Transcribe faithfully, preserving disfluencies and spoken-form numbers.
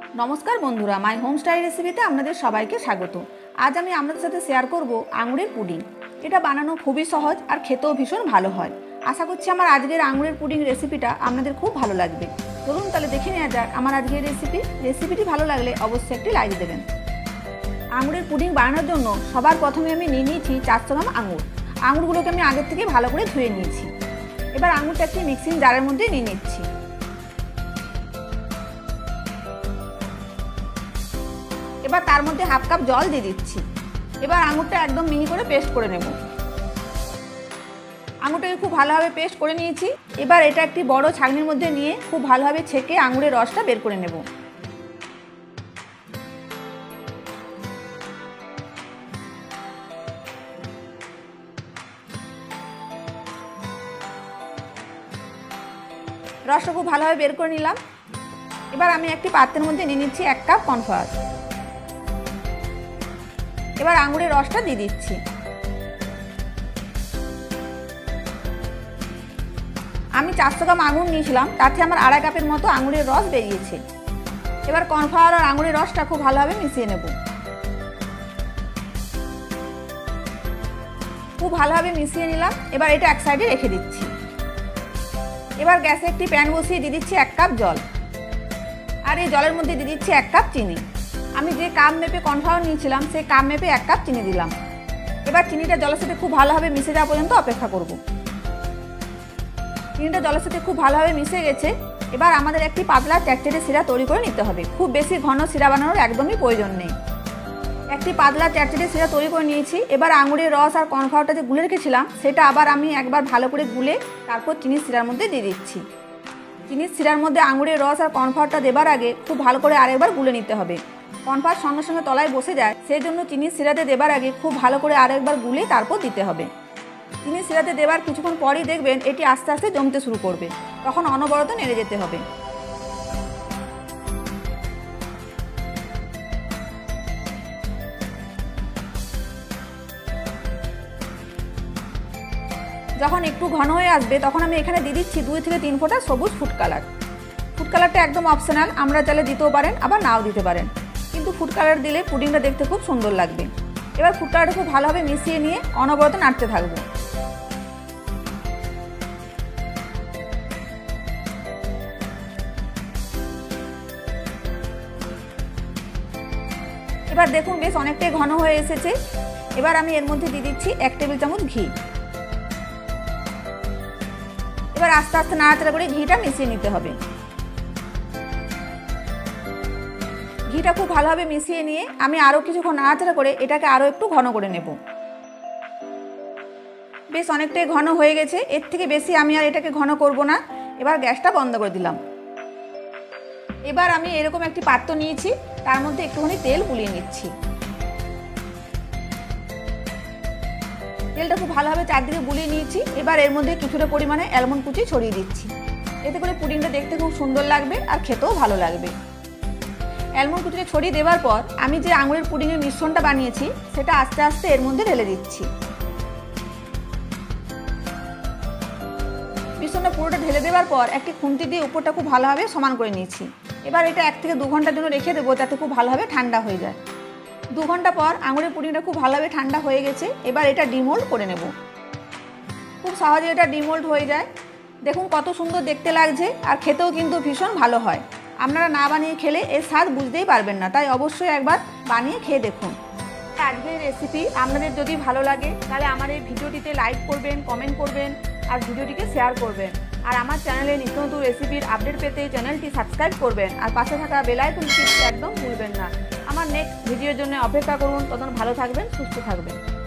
नमस्कार बंधुरा my home style रेसिपिते आपनादेर सबाइके स्वागत। आज आमी आपनादेर साथे शेयर करब आंगुरेर पुडिंग। एटा बानानो खूबই सहज और खेतेও भीषण भालो हय। आशा करछि आमार आजकेर आंगुरेर पुडिंग रेसिपिटा आपनादेर खूब भालो लागबे। चलुन ताहले देखे नेওয়া যাক आमार आजकेर रेसिपि। रेसिपिटी भालो लागले अवश्यई एकटी लाइक देবেন। आंगुरेर पुडिंग बानाনোর জন্য সবার প্রথমে আমি নিয়ে নিয়েছি চারশো গ্রাম আঙ্গুর। আঙ্গুরগুলোকে আমি আগে থেকে ভালো করে ধুয়ে নিয়েছি। এবার আঙ্গুরটা একটি মিক্সিং জারের মধ্যে নিয়ে নিচ্ছি। এবার তার মধ্যে হাফ কাপ জল দিয়ে দিচ্ছি। এবার আঙুরটা একদম মিহি করে পেস্ট করে নেব। আঙুরটাকে খুব ভালোভাবে পেস্ট করে নিয়েছি। এবার এটা একটি বড় ছাঁকনির মধ্যে নিয়ে খুব ভালোভাবে ছেঁকে আঙুরের রসটা বের করে নেব। রসটা খুব ভালোভাবে বের করে নিলাম। এবার আমি একটি পাত্রের মধ্যে নিয়ে নিচ্ছি এক কাপ কর্নফ্লাওয়ার। এবার আঙুরের রসটা দিয়ে দিচ্ছি। আমি চারশো গ্রাম আঙুর নিয়েছিলাম, তাতে আমার আড়াই কাপের মতো আঙুরের রস বেরিয়েছে। এবার কর্নফ্লাওয়ার আর আঙুরের রসটা খুব ভালোভাবে মিশিয়ে নেব। খুব ভালোভাবে মিশিয়ে নিলাম। এবার এটা এক সাইডে রেখে দিচ্ছি। এবার গ্যাসে একটি প্যান বসিয়ে দিয়ে দিচ্ছি এক কাপ জল, আর এই জলের মধ্যে দিয়ে দিচ্ছি এক কাপ চিনি। আমি যে কাপ মেপে কর্নফ্লাওয়ার নিয়েছিলাম সেই কাপ মেপে এক কাপ চিনি দিলাম। এবার চিনিটা জলের সাথে খুব ভালোভাবে মিশে যাওয়া পর্যন্ত অপেক্ষা করব। চিনিটা জলের সাথে খুব ভালোভাবে মিশে গেছে। এবার আমাদের একটি পাতলা চ্যাটচেটে শিরা তৈরি করে নিতে হবে। খুব বেশি ঘন শিরা বানানোর একদমই প্রয়োজন নেই। একটি পাতলা চ্যাটচেটে শিরা তৈরি করে নিয়েছি। এবার আঙুরের রস আর কর্নফ্লাওয়ারটা যে গুলে রেখেছিলাম সেটা আবার আমি একবার ভালো করে গুলে তারপর চিনির শিরার মধ্যে দিয়ে দিচ্ছি। চিনির শিরার মধ্যে আঙুরের রস আর কর্নফ্লাওয়ারটা দেবার আগে খুব ভালো করে আরেকবার গুলে নিতে হবে। কর্নফ্লাওয়ার সঙ্গে সঙ্গে তলায় বসে যায়, সেই জন্য চিনির শিরাতে দেবার আগে খুব ভালো করে আরেকবার গুলে তারপর দিতে হবে। চিনির শিরাতে দেবার কিছুক্ষণ পরই দেখবেন এটি আস্তে আস্তে জমতে শুরু করবে, তখন অনবরত নেড়ে যেতে হবে। যখন একটু ঘন হয়ে আসবে তখন আমি এখানে দিয়ে দিচ্ছি দুই থেকে তিন ফোঁটা সবুজ ফুড কালার। ফুড কালারটা একদম অপশনাল, আমরা চাইলে দিতেও পারেন আবার নাও দিতে পারেন, কিন্তু ফুড কালার দিলে পুডিংটা দেখতে খুব সুন্দর লাগবে। এবার ফুড কালারটা খুব ভালোভাবে মিশিয়ে নিয়ে অনবরত নাড়তে থাকবো। এবার দেখুন বেশ অনেকটাই ঘন হয়ে এসেছে। এবার আমি এর মধ্যে দিয়ে দিচ্ছি এক টেবিল চামচ ঘি। এবার আস্তে আস্তে নাড়াচাড়া করে ঘিটা মিশিয়ে নিতে হবে। ঘিটা খুব ভালোভাবে মিশিয়ে নিয়ে আমি আরও কিছুক্ষণ নাড়াচাড়া করে এটাকে আরও একটু ঘন করে নেব। বেশ অনেকটাই ঘন হয়ে গেছে, এর থেকে বেশি আমি আর এটাকে ঘন করব না। এবার গ্যাসটা বন্ধ করে দিলাম। এবার আমি এরকম একটি পাত্র নিয়েছি, তার মধ্যে একটুখানি তেল বুলিয়ে নিচ্ছি। তেলটা খুব ভালোভাবে চারদিকে বুলিয়ে নিয়েছি। এবার এর মধ্যে কিছুটা পরিমাণে অ্যালমন্ড কুচি ছড়িয়ে দিচ্ছি। এতে করে পুডিংটা দেখতে খুব সুন্দর লাগবে আর খেতেও ভালো লাগবে। অ্যালমন্ড কুচিটা ছড়িয়ে দেওয়ার পর আমি যে আঙুরের পুডিংয়ের মিশ্রণটা বানিয়েছি সেটা আস্তে আস্তে এর মধ্যে ঢেলে দিচ্ছি। মিশ্রণটা পুরোটা ঢেলে দেওয়ার পর একটি খুন্তি দিয়ে উপরটা খুব ভালোভাবে সমান করে নিয়েছি। এবার এটা এক থেকে দু ঘন্টার জন্য রেখে দেবো, যাতে খুব ভালোভাবে ঠান্ডা হয়ে যায়। দু ঘন্টা পর আঙুরের পুডিংটা খুব ভালোভাবে ঠান্ডা হয়ে গেছে। এবার এটা ডিমোল্ড করে নেব। খুব সহজে এটা ডিমোল্ড হয়ে যায়। দেখুন কত সুন্দর দেখতে লাগছে, আর খেতেও কিন্তু ভীষণ ভালো হয়। আপনারা না বানিয়ে খেলে এর স্বাদ বুঝতেই পারবেন না, তাই অবশ্যই একবার বানিয়ে খেয়ে দেখুন। আজকের রেসিপি আপনাদের যদি ভালো লাগে তাহলে আমার এই ভিডিওটিতে লাইক করবেন, কমেন্ট করবেন আর ভিডিওটিকে শেয়ার করবেন। আর আমার চ্যানেলে নিত্য নতুন রেসিপির আপডেট পেতে চ্যানেলটি সাবস্ক্রাইব করবেন, আর পাশে থাকা বেল আইকনটি টিপতে একদম ভুলবেন না। আমার নেক্সট ভিডিওর জন্য অপেক্ষা করুন। তখন ভালো থাকবেন, সুস্থ থাকবেন।